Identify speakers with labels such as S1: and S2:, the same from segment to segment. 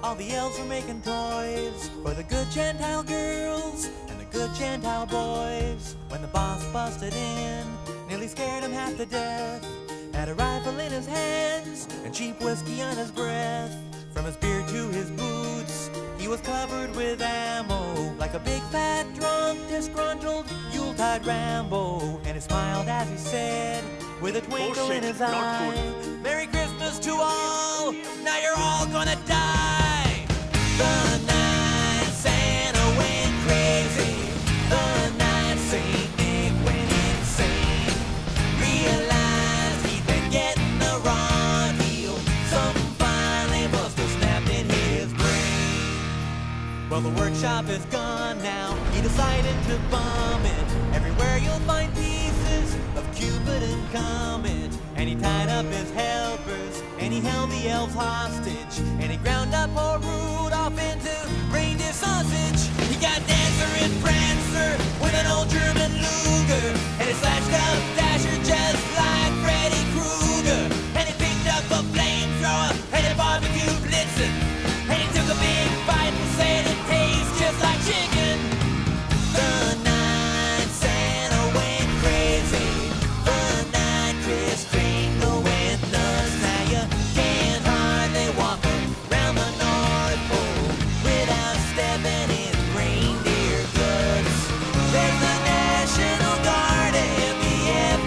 S1: all the elves were making toys for the good Gentile girls and the good Gentile boys. When the boss busted in, nearly scared him half to death, had a rifle in his hands and cheap whiskey on his breath. From his beard to his boots, he was covered with ammo, like a big fat drunk, disgruntled Yuletide Rambo. And he smiled as he said, with a twinkle in his eye, Merry Christmas to all, now you're all gonna die. The night Santa went crazy, the night Saint Nick went insane, realized he'd been getting the wrong deal, something finally must have snapped in his brain. Well, the workshop is gone now, he decided to bomb it. Everywhere you'll find pieces of Cupid and Comet. And he tied up his helpers, and he held the elves hostage, and he ground up poor Rudolph into reindeer sausage. He got Dancer and Prancer with an old German Luger, and he slashed up Dasher just like Freddy Krueger. And he picked up a flamethrower, and he barbecued Blitzen, and he took a big bite and said it tastes just like chicken. The night Santa went crazy, the night Kris Kringle went nuts. Now you can't hardly walk around the North Pole without stepping in reindeer guts. There's the National Guard and the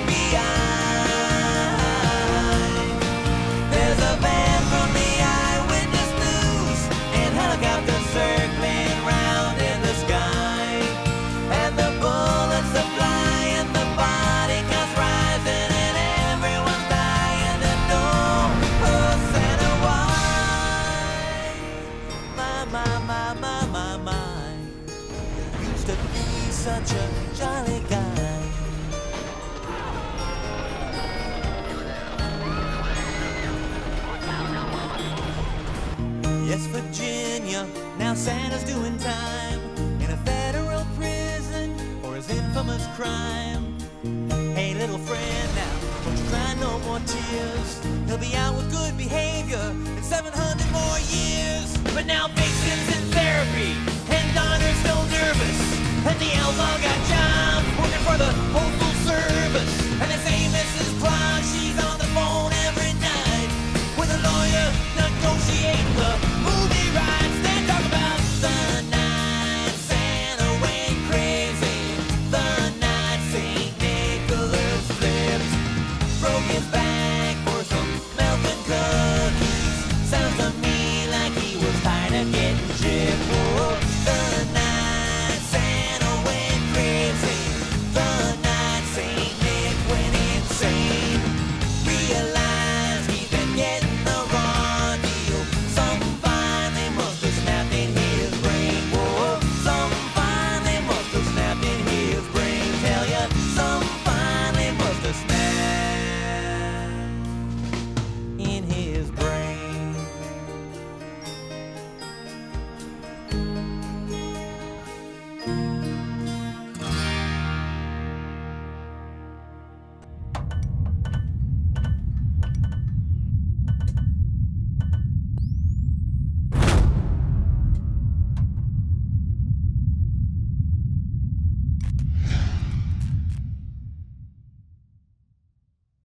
S1: FBI. There's a van from the Eyewitness News and helicopters circling round in the sky, and the bullets are flying, the body counts rising, and everyone's dying to know, oh Santa, why? My, used to be such a jolly guy. Yes, Virginia, now Santa's doing time in a federal prison for his infamous crime. Hey, little friend, now, don't you cry no more tears. He'll be out with good behavior in 700 more years. But now Vixen's in therapy, and Donner's still nervous, and the elves all got jobs working for the whole